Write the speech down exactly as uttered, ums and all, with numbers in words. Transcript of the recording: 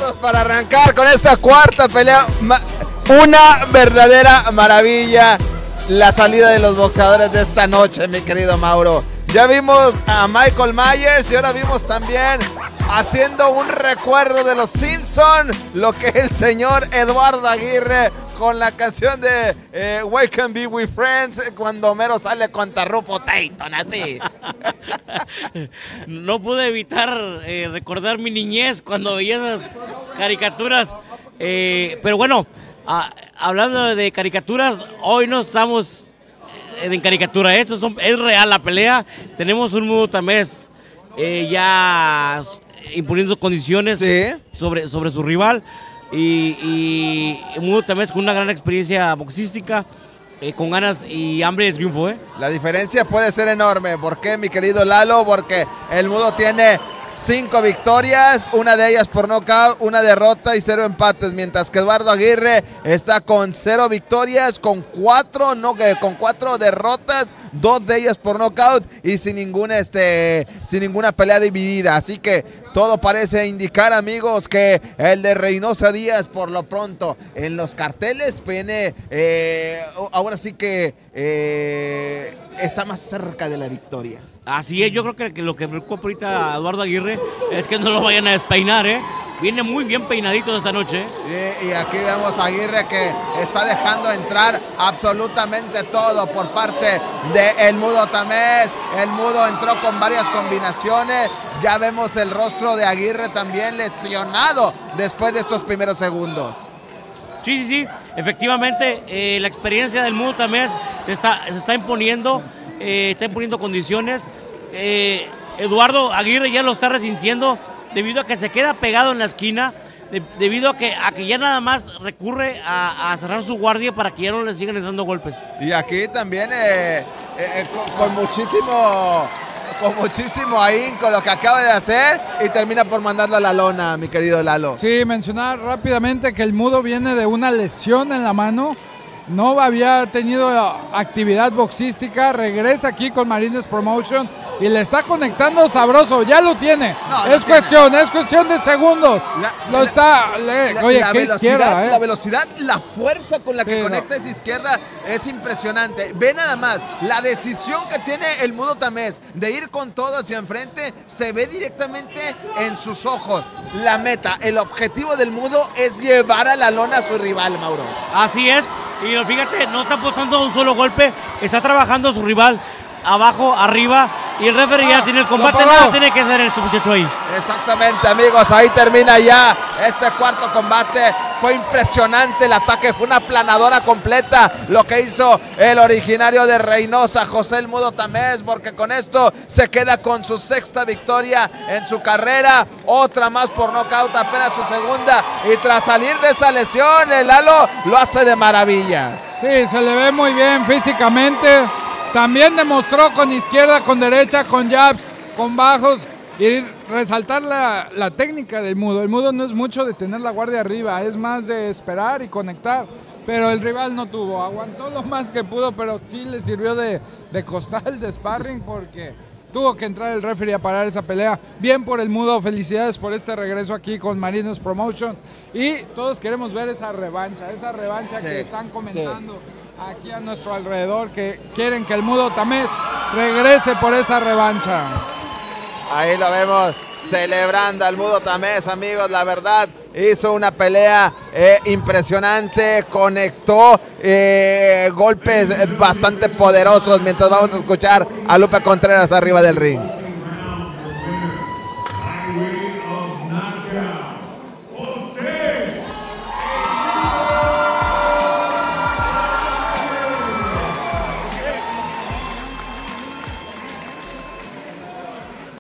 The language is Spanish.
Listos para arrancar con esta cuarta pelea. Una verdadera maravilla la salida de los boxeadores de esta noche, mi querido Mauro. Ya vimos a Michael Myers y ahora vimos también, haciendo un recuerdo de los Simpson, lo que es el señor Eduardo Aguirre con la canción de eh, We Can Be With Friends, cuando Homero sale contra Rufo Tayton, así. No pude evitar eh, recordar mi niñez cuando veía esas caricaturas, eh, pero bueno, a, hablando de caricaturas, hoy no estamos en caricatura, esto son, es real la pelea. Tenemos un Mudo Tamés eh, ya imponiendo condiciones ¿sí? sobre, sobre su rival, y, y Mudo Tamés con una gran experiencia boxística, eh, con ganas y hambre de triunfo. ¿eh? La diferencia puede ser enorme. ¿Por qué, mi querido Lalo? Porque el Mudo tiene cinco victorias, una de ellas por nocaut, una derrota y cero empates, mientras que Eduardo Aguirre está con cero victorias, con cuatro, no, con cuatro derrotas, dos de ellas por nocaut y sin ninguna, este, sin ninguna pelea dividida. Así que todo parece indicar, amigos, que el de Reynosa Díaz, por lo pronto, en los carteles, viene, eh, ahora sí que eh, está más cerca de la victoria. Así es, yo creo que, que lo que preocupa ahorita a Eduardo Aguirre es que no lo vayan a despeinar, ¿eh? Viene muy bien peinadito esta noche. Y, y aquí vemos a Aguirre que está dejando entrar absolutamente todo por parte del Mudo Tamés. El Mudo entró con varias combinaciones. Ya vemos el rostro de Aguirre también lesionado después de estos primeros segundos. Sí, sí, sí. Efectivamente, eh, la experiencia del Mudo Tamés se está, se está imponiendo. Eh, está imponiendo condiciones. eh, Eduardo Aguirre ya lo está resintiendo debido a que se queda pegado en la esquina, de, debido a que, a que ya nada más recurre a, a cerrar su guardia para que ya no le sigan entrando golpes. Y aquí también eh, eh, con, con muchísimo con muchísimo ahínco lo que acaba de hacer, y termina por mandarlo a la lona, mi querido Lalo. Sí, mencionar rápidamente que el Mudo viene de una lesión en la mano. No había tenido actividad boxística, regresa aquí con Marines Promotion y le está conectando sabroso, ya lo tiene. No, es cuestión, tiene. es cuestión de segundos. La, lo la, está, le, la, oye, la qué velocidad, izquierda, ¿eh? La velocidad, la fuerza con la que sí, conecta no. esa izquierda es impresionante. Ve nada más, la decisión que tiene el Mudo Tamés de ir con todo hacia enfrente, se ve directamente en sus ojos. La meta, el objetivo del Mudo es llevar a la lona a su rival, Mauro. Así es. Y fíjate, no está apostando un solo golpe, está trabajando a su rival abajo, arriba, y el referee ah, ya tiene el combate, nada tiene que hacer este muchacho ahí. Exactamente, amigos, ahí termina ya este cuarto combate. Fue impresionante el ataque, fue una planadora completa lo que hizo el originario de Reynosa, José el Mudo Tamés, porque con esto se queda con su sexta victoria en su carrera, otra más por nocaut, apenas su segunda, y tras salir de esa lesión, el Lalo lo hace de maravilla. Sí, se le ve muy bien físicamente, también demostró con izquierda, con derecha, con jabs, con bajos, y resaltar la, la técnica del Mudo. El Mudo no es mucho de tener la guardia arriba, es más de esperar y conectar, pero el rival no tuvo, aguantó lo más que pudo, pero sí le sirvió de, de costal, de sparring, porque tuvo que entrar el referee a parar esa pelea. Bien por el Mudo, felicidades por este regreso aquí con Marines Promotion, y todos queremos ver esa revancha, esa revancha sí, que están comentando sí. aquí a nuestro alrededor, que quieren que el Mudo Tamés regrese por esa revancha. Ahí lo vemos celebrando al Mudo Tamés, amigos. La verdad, hizo una pelea eh, impresionante, conectó eh, golpes bastante poderosos, mientras vamos a escuchar a Lupe Contreras arriba del ring.